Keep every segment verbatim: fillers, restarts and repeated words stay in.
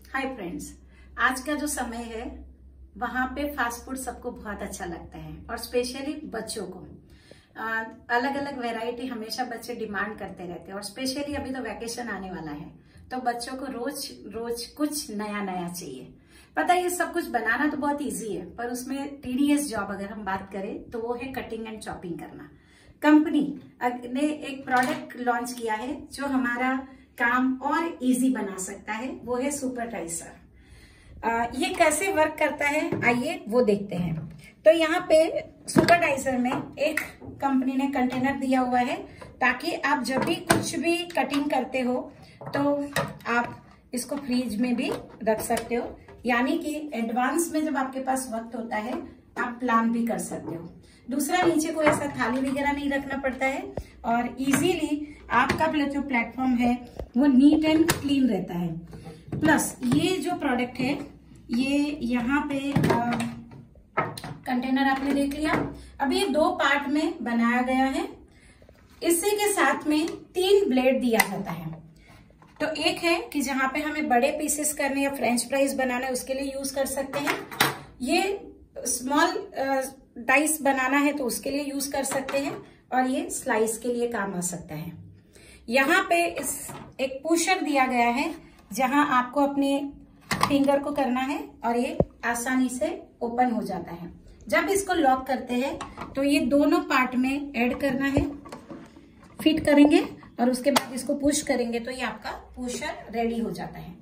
Hi friends, आज का जो समय है वहाँ पे फास्ट फूड सबको बहुत अच्छा लगता है और स्पेशली बच्चों को अलग अलग वैरायटी हमेशा बच्चे डिमांड करते रहते हैं। और स्पेशली अभी तो वैकेशन आने वाला है तो बच्चों को रोज रोज कुछ नया नया चाहिए। पता है ये सब कुछ बनाना तो बहुत इजी है, पर उसमें टीडीएस जॉब अगर हम बात करें तो वो है कटिंग एंड चॉपिंग करना। कंपनी ने एक प्रोडक्ट लॉन्च किया है जो हमारा काम और इजी बना सकता है, वो है सुपर डाइसर। ये कैसे वर्क करता है आइए वो देखते हैं। तो यहाँ पे सुपर डाइसर में एक कंपनी ने कंटेनर दिया हुआ है ताकि आप जब भी कुछ भी कटिंग करते हो तो आप इसको फ्रिज में भी रख सकते हो, यानी कि एडवांस में जब आपके पास वक्त होता है आप प्लान भी कर सकते हो। दूसरा, नीचे कोई ऐसा थाली वगैरह नहीं रखना पड़ता है और इजीली आपका जो प्लेटफॉर्म है वो नीट एंड क्लीन रहता है। प्लस ये जो प्रोडक्ट है ये यहाँ पे कंटेनर आपने देख लिया। अब ये दो पार्ट में बनाया गया है। इसी के साथ में तीन ब्लेड दिया जाता है। तो एक है कि जहां पे हमें बड़े पीसेस करने या फ्रेंच फ्राइज बनाना है उसके लिए यूज कर सकते हैं। ये स्मॉल डाइस बनाना है तो उसके लिए यूज कर सकते हैं और ये स्लाइस के लिए काम आ सकता है। यहाँ पे इस एक पुशर दिया गया है जहां आपको अपने फिंगर को करना है और ये आसानी से ओपन हो जाता है। जब इसको लॉक करते हैं तो ये दोनों पार्ट में ऐड करना है, फिट करेंगे और उसके बाद इसको पुश करेंगे तो ये आपका पुशर रेडी हो जाता है।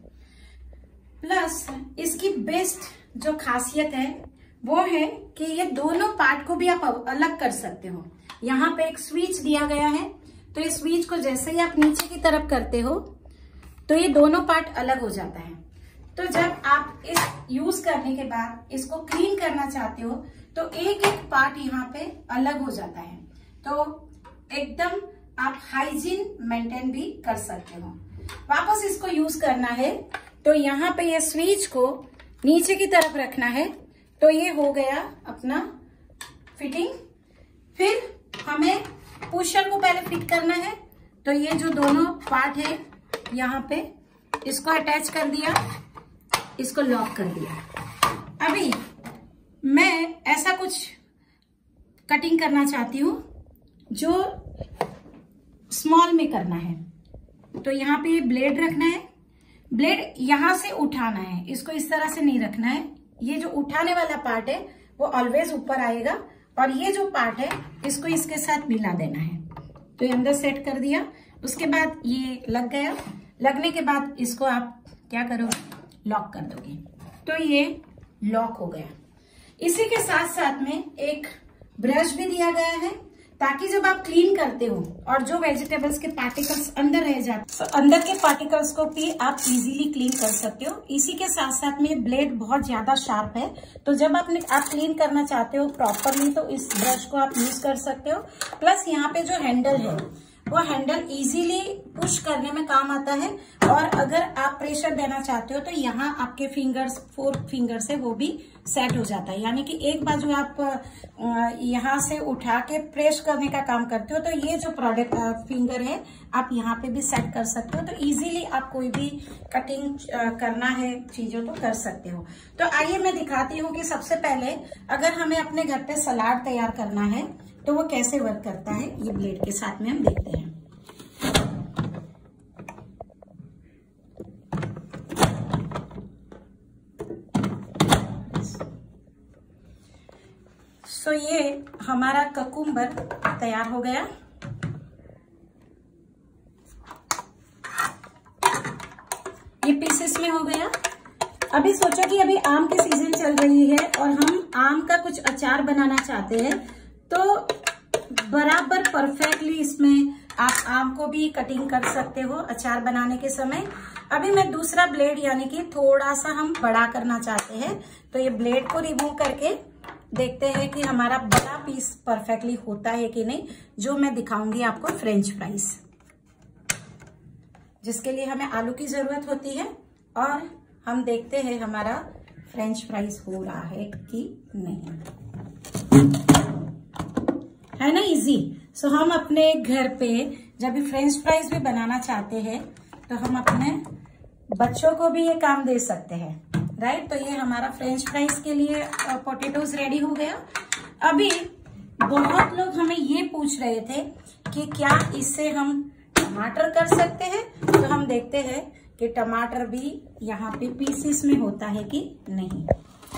प्लस इसकी बेस्ट जो खासियत है वो है कि ये दोनों पार्ट को भी आप अलग कर सकते हो। यहाँ पे एक स्विच दिया गया है तो इस स्विच को जैसे ही आप नीचे की तरफ करते हो तो ये दोनों पार्ट अलग हो जाता है। तो जब आप इस यूज करने के बाद इसको क्लीन करना चाहते हो तो एक एक पार्ट यहाँ पे अलग हो जाता है, तो एकदम आप हाइजीन मेंटेन भी कर सकते हो। वापस इसको यूज करना है तो यहाँ पे ये स्विच को नीचे की तरफ रखना है तो ये हो गया अपना फिटिंग। फिर हमें पुशर को पहले फिट करना है तो ये जो दोनों पार्ट है यहाँ पे इसको अटैच कर दिया, इसको लॉक कर दिया। अभी मैं ऐसा कुछ कटिंग करना चाहती हूँ जो स्मॉल में करना है। तो यहाँ पे ये ब्लेड रखना है, ब्लेड यहां से उठाना है, इसको इस तरह से नहीं रखना है। ये जो उठाने वाला पार्ट है वो ऑलवेज ऊपर आएगा और ये जो पार्ट है इसको इसके साथ मिला देना है। तो ये अंदर सेट कर दिया, उसके बाद ये लग गया। लगने के बाद इसको आप क्या करोगे, लॉक कर दोगे तो ये लॉक हो गया। इसी के साथ साथ में एक ब्रश भी दिया गया है ताकि जब आप क्लीन करते हो और जो वेजिटेबल्स के पार्टिकल्स अंदर रह जाते तो अंदर के पार्टिकल्स को भी आप इजीली क्लीन कर सकते हो। इसी के साथ साथ में ब्लेड बहुत ज्यादा शार्प है तो जब आपने आप क्लीन करना चाहते हो प्रॉपरली तो इस ब्रश को आप यूज कर सकते हो। प्लस यहाँ पे जो हैंडल है वो हैंडल इजीली पुश करने में काम आता है और अगर आप प्रेशर देना चाहते हो तो यहाँ आपके फिंगर्स फोर फिंगर से वो भी सेट हो जाता है, यानी कि एक बार जो आप यहाँ से उठा के प्रेस करने का काम करते हो तो ये जो प्रोडक्ट फिंगर है आप यहाँ पे भी सेट कर सकते हो। तो इजीली आप कोई भी कटिंग करना है चीजों तो कर सकते हो। तो आइए मैं दिखाती हूँ कि सबसे पहले अगर हमें अपने घर पे सलाद तैयार करना है तो वो कैसे वर्क करता है, ये ब्लेड के साथ में हम देखते हैं। सो so, ये हमारा ककुम्बर तैयार हो गया। ये पीसेस में हो गया। अभी सोचो कि अभी आम की सीजन चल रही है और हम आम का कुछ अचार बनाना चाहते हैं तो बराबर परफेक्टली इसमें आप आम को भी कटिंग कर सकते हो अचार बनाने के समय। अभी मैं दूसरा ब्लेड यानी कि थोड़ा सा हम बड़ा करना चाहते हैं तो ये ब्लेड को रिमूव करके देखते हैं कि हमारा बड़ा पीस परफेक्टली होता है कि नहीं। जो मैं दिखाऊंगी आपको फ्रेंच फ्राइज, जिसके लिए हमें आलू की जरूरत होती है और हम देखते हैं हमारा फ्रेंच फ्राइज हो रहा है कि नहीं, है ना इजी। सो हम अपने घर पे जब भी फ्रेंच फ्राइज भी बनाना चाहते हैं तो हम अपने बच्चों को भी ये काम दे सकते हैं, राइट। तो ये हमारा फ्रेंच फ्राइज के लिए पोटैटोज रेडी हो गया। अभी बहुत लोग हमें ये पूछ रहे थे कि क्या इससे हम टमाटर कर सकते हैं, तो हम देखते हैं कि टमाटर भी यहाँ पे पीसेस में होता है कि नहीं।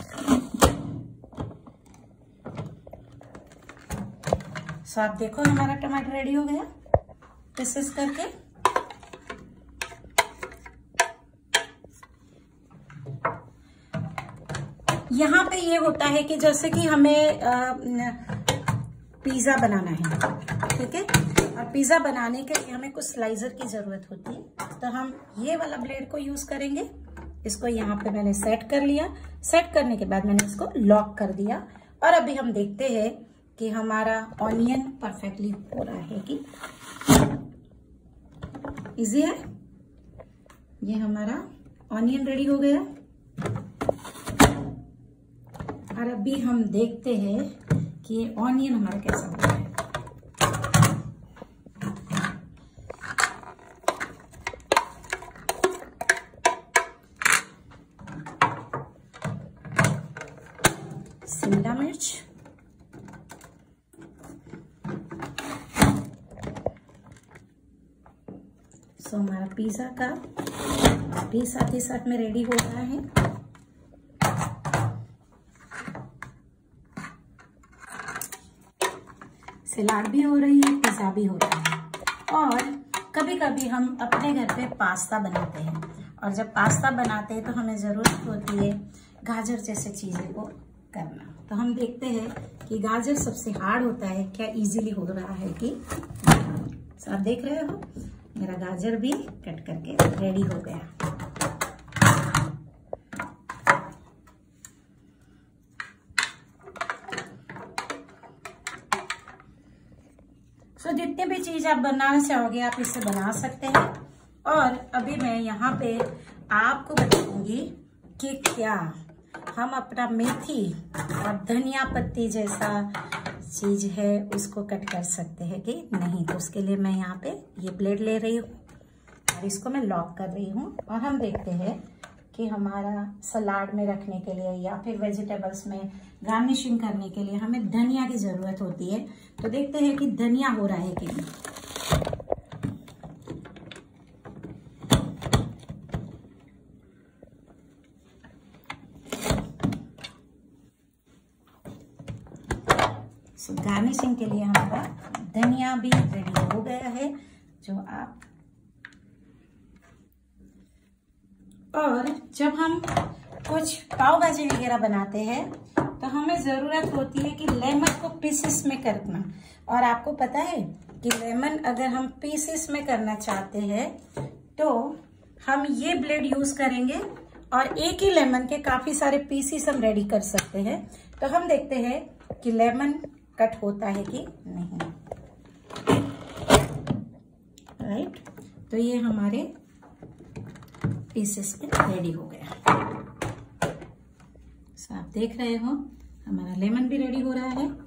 सो आप देखो हमारा टमाटर रेडी हो गया पीसेस करके। यहाँ पे ये होता है कि जैसे कि हमें पिज्जा बनाना है, ठीक है, और पिज्जा बनाने के लिए हमें कुछ स्लाइसर की जरूरत होती है, तो हम ये वाला ब्लेड को यूज करेंगे। इसको यहाँ पे मैंने सेट कर लिया। सेट करने के बाद मैंने इसको लॉक कर दिया और अभी हम देखते हैं कि हमारा ऑनियन परफेक्टली हो रहा है कि इजी है। ये हमारा ऑनियन रेडी हो गया और अभी हम देखते हैं कि ये ऑनियन हमारा कैसा हो रहा है। शिमला मिर्च, सो हमारा पिज्जा का भी साथ ही साथ में रेडी हो रहा है। सलाद भी हो रही है, पिज्जा भी हो रहा है। और कभी कभी हम अपने घर पे पास्ता बनाते हैं और जब पास्ता बनाते हैं तो हमें जरूरत होती है गाजर जैसे चीजें को करना। तो हम देखते हैं कि गाजर सबसे हार्ड होता है, क्या इजीली हो रहा है कि तो आप देख रहे हो मेरा गाजर भी कट करके रेडी हो गया। सो so, जितने भी चीज आप बनाना चाहोगे आप इससे बना सकते हैं। और अभी मैं यहाँ पे आपको बताऊंगी कि क्या हम अपना मेथी और धनिया पत्ती जैसा चीज है उसको कट कर सकते हैं कि नहीं। तो उसके लिए मैं यहाँ पे ये प्लेट ले रही हूँ और इसको मैं लॉक कर रही हूँ और हम देखते हैं कि हमारा सलाद में रखने के लिए या फिर वेजिटेबल्स में गार्निशिंग करने के लिए हमें धनिया की जरूरत होती है। तो देखते हैं कि धनिया हो रहा है कि नहीं। सो गार्निशिंग के लिए हमारा धनिया भी रेडी हो गया है जो आप। और जब हम कुछ पाव भाजी वगैरह बनाते हैं तो हमें जरूरत होती है कि लेमन को पीसेस में करना। और आपको पता है कि लेमन अगर हम पीसेस में करना चाहते हैं तो हम ये ब्लेड यूज करेंगे और एक ही लेमन के काफी सारे पीसेस हम रेडी कर सकते हैं। तो हम देखते हैं कि लेमन कट होता है कि नहीं, राइट। तो ये हमारे पीसेस में रेडी हो गया। सो आप देख रहे हो हमारा लेमन भी रेडी हो रहा है।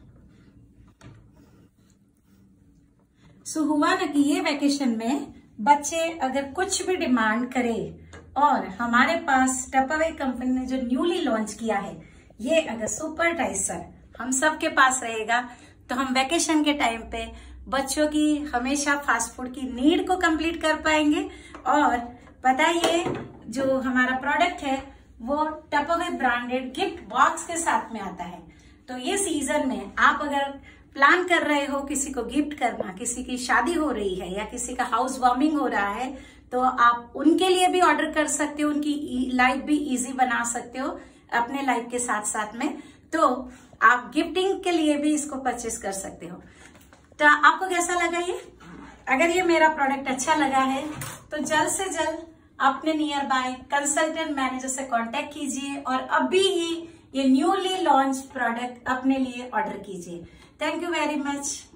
सो हुआ ना कि ये वेकेशन में बच्चे अगर कुछ भी डिमांड करे और हमारे पास टपरवेयर कंपनी ने जो न्यूली लॉन्च किया है ये अगर सुपर डाइसर हम सबके पास रहेगा तो हम वेकेशन के टाइम पे बच्चों की हमेशा फास्ट फूड की नीड को कंप्लीट कर पाएंगे। और पता है ये जो हमारा प्रोडक्ट है वो टपरवेयर ब्रांडेड गिफ्ट बॉक्स के साथ में आता है। तो ये सीजन में आप अगर प्लान कर रहे हो किसी को गिफ्ट करना, किसी की शादी हो रही है या किसी का हाउस वार्मिंग हो रहा है तो आप उनके लिए भी ऑर्डर कर सकते हो, उनकी लाइफ भी इजी बना सकते हो अपने लाइफ के साथ साथ में। तो आप गिफ्टिंग के लिए भी इसको परचेस कर सकते हो। तो आपको कैसा लगा ये? अगर ये मेरा प्रोडक्ट अच्छा लगा है तो जल्द से जल्द अपने नियर बाय कंसल्टेंट मैनेजर से कांटेक्ट कीजिए और अभी ही ये न्यूली लॉन्च प्रोडक्ट अपने लिए ऑर्डर कीजिए। Thank you very much.